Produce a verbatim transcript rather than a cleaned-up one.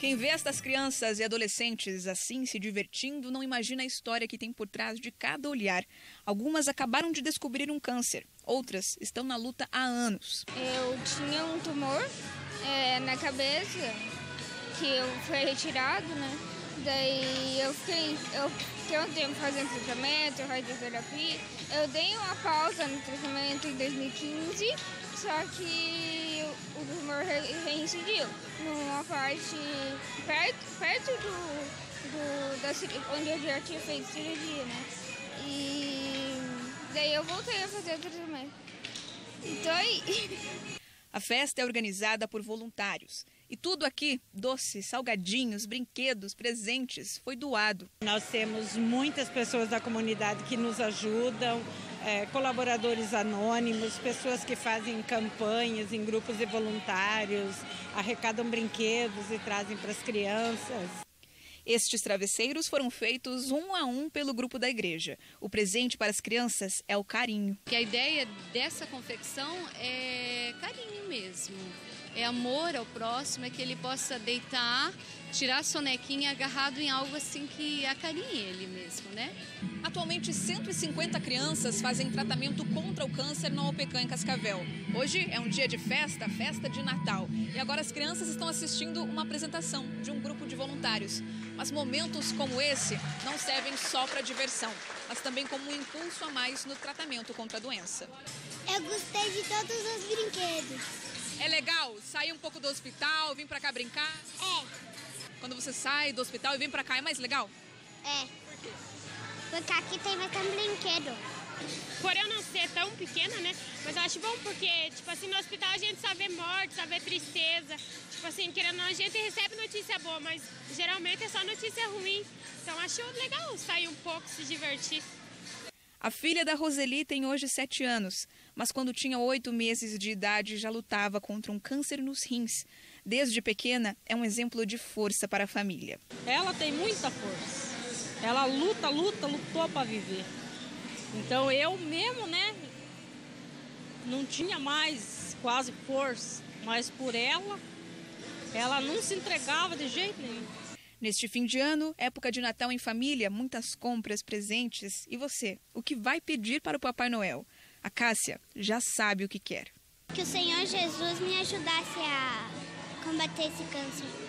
Quem vê estas crianças e adolescentes assim se divertindo não imagina a história que tem por trás de cada olhar. Algumas acabaram de descobrir um câncer, outras estão na luta há anos. Eu tinha um tumor é, na cabeça que eu foi retirado, né? Daí eu fiquei, eu fiquei um tempo fazendo tratamento, radioterapia. Eu dei uma pausa no tratamento em dois mil e quinze, só que o tumor reincidiu numa parte perto, perto do, do da, onde eu já tinha feito cirurgia, né? E daí eu voltei a fazer o tratamento. Então aí... A festa é organizada por voluntários. E tudo aqui, doces, salgadinhos, brinquedos, presentes, foi doado. Nós temos muitas pessoas da comunidade que nos ajudam, é, colaboradores anônimos, pessoas que fazem campanhas em grupos de voluntários, arrecadam brinquedos e trazem para as crianças. Estes travesseiros foram feitos um a um pelo grupo da igreja. O presente para as crianças é o carinho. Que a ideia dessa confecção é carinho mesmo. É amor ao próximo, é que ele possa deitar, tirar a sonequinha agarrado em algo assim que acarinhe ele mesmo, né? Atualmente, cento e cinquenta crianças fazem tratamento contra o câncer na U P C A em Cascavel. Hoje é um dia de festa, festa de Natal. E agora as crianças estão assistindo uma apresentação de um grupo de voluntários. Mas momentos como esse não servem só para diversão, mas também como um impulso a mais no tratamento contra a doença. Eu gostei de todos os brinquedos. É legal sair um pouco do hospital, vir pra cá brincar? É. Quando você sai do hospital e vem pra cá, é mais legal? É. Por quê? Porque aqui tem mais um brinquedo. Por eu não ser tão pequena, né? Mas eu acho bom porque, tipo assim, no hospital a gente só vê morte, só vê tristeza. Tipo assim, querendo ou não, a gente recebe notícia boa, mas geralmente é só notícia ruim. Então acho legal sair um pouco, se divertir. A filha da Roseli tem hoje sete anos, mas quando tinha oito meses de idade já lutava contra um câncer nos rins. Desde pequena, é um exemplo de força para a família. Ela tem muita força. Ela luta, luta, lutou para viver. Então eu mesmo, né, não tinha mais quase força, mas por ela, ela não se entregava de jeito nenhum. Neste fim de ano, época de Natal em família, muitas compras, presentes. E você, o que vai pedir para o Papai Noel? A Cássia já sabe o que quer. Que o Senhor Jesus me ajudasse a combater esse câncer.